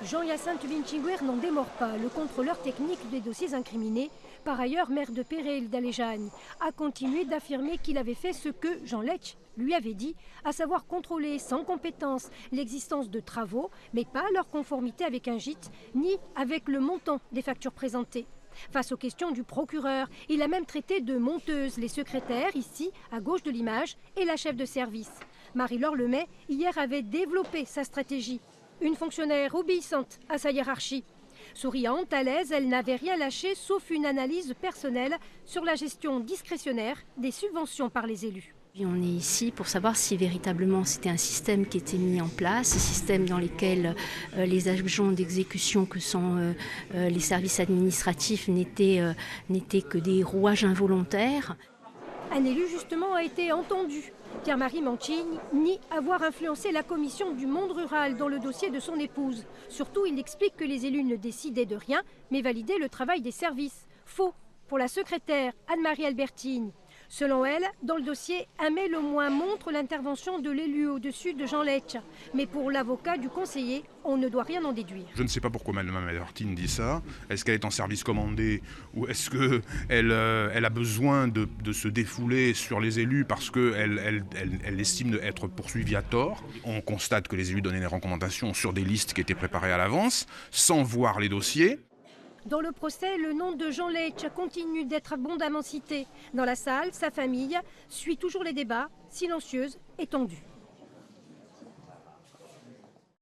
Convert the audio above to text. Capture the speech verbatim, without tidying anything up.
Jean-Hyacinthe Vinciguer n'en démord pas. Le contrôleur technique des dossiers incriminés, par ailleurs maire de Pérél d'Aléjagne, a continué d'affirmer qu'il avait fait ce que Jean Lech lui avait dit, à savoir contrôler sans compétence l'existence de travaux, mais pas leur conformité avec un gîte, ni avec le montant des factures présentées. Face aux questions du procureur, il a même traité de monteuses les secrétaires, ici, à gauche de l'image, et la chef de service. Marie-Laure Lemay, hier, avait développé sa stratégie. Une fonctionnaire obéissante à sa hiérarchie. Souriante, à l'aise, elle n'avait rien lâché, sauf une analyse personnelle sur la gestion discrétionnaire des subventions par les élus. On est ici pour savoir si véritablement c'était un système qui était mis en place, un système dans lequel euh, les agents d'exécution que sont euh, euh, les services administratifs n'étaient, euh, n'étaient que des rouages involontaires. Un élu justement a été entendu. Pierre-Marie Mancini nie avoir influencé la commission du monde rural dans le dossier de son épouse. Surtout, il explique que les élus ne décidaient de rien, mais validaient le travail des services. Faux pour la secrétaire Anne-Marie Albertine. Selon elle, dans le dossier, un mail au moins montre l'intervention de l'élu au-dessus de Jean Lech. Mais pour l'avocat du conseiller, on ne doit rien en déduire. Je ne sais pas pourquoi Mme Albertine dit ça. Est-ce qu'elle est en service commandé ou est-ce qu'elle euh, elle a besoin de, de se défouler sur les élus parce qu'elle elle, elle, elle estime être poursuivie à tort? On constate que les élus donnaient des recommandations sur des listes qui étaient préparées à l'avance, sans voir les dossiers. Dans le procès, le nom de Jean Lech continue d'être abondamment cité. Dans la salle, sa famille suit toujours les débats, silencieuse et tendue.